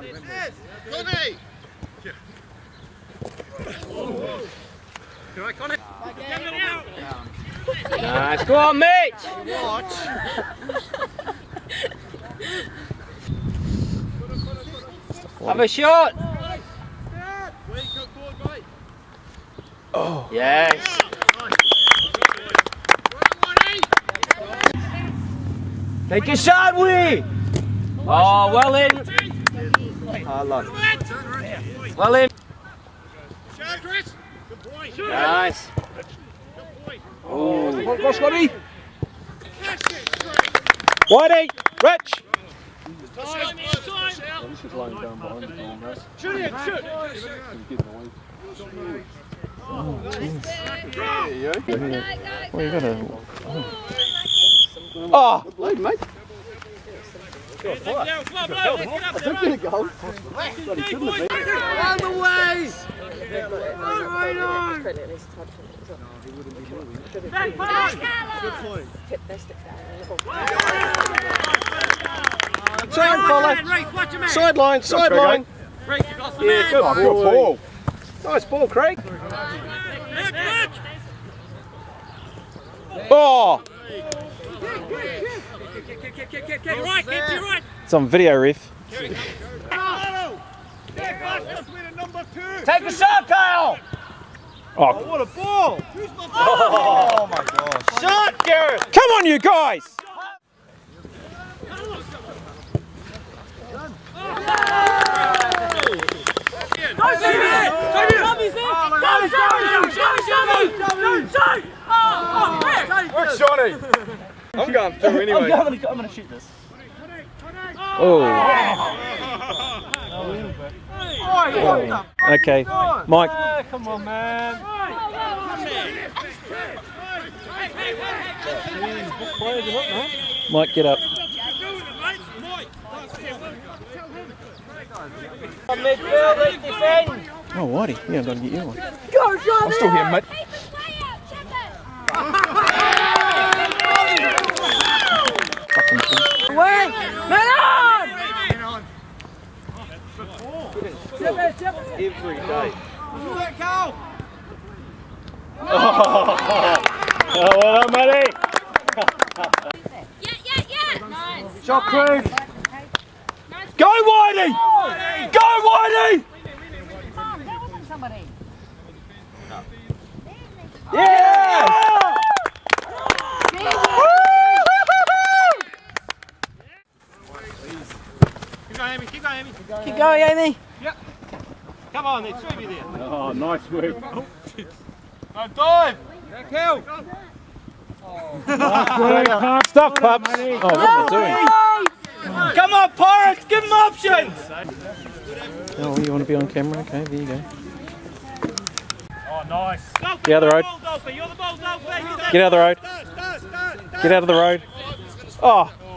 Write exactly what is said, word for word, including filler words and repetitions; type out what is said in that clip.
Connie! Can I, Connie? Nice, go on, Mitch! Watch! Have a shot! Oh, yes! Take a shot, Woody! Oh, well in! Oh, look. Well in! Nice! Oh, go Scotty! Whitey! Rich! This is lying down behind the ball, mate. Shoot it! Shoot! Oh, There you go. Well, you got a... Oh! Good lead, mate. I took it a goal. But he shouldn't have been. Out the way! Try and follow. Sideline, sideline. Yeah, good ball. Nice ball, Craig. Oh! It's on video, ref. Take a shot, Kyle! Oh, What a ball! oh my gosh. Shot, Garrett! Come on, you guys! Where's Johnny? I'm going through anyway. I'm going I'm to shoot this. Oh. Oh. Okay, Mike. Oh, come on, man. Mike, get up. Oh, Whitey, yeah, I've got to get you one. Go, Johnny! I'm still here, mate. Away! Man on! Every day. Let go! Oh, well done, matey. Yeah, yeah, yeah! Nice! Shot, Craig! Go, Whitey! Go, Whitey! That wasn't somebody. Yeah! Keep going, Amy, keep going, Amy. Keep going, Amy. Yep. Come on, there's three of you there. Oh, nice move. Go dive! Kill! Stuff, pups. Oh, what am I doing? Come on, Pirates, give them options! Oh, you want to be on camera? Okay, there you go. Oh, nice. Get out of the road. Get out of the road. Get out of the road. Oh,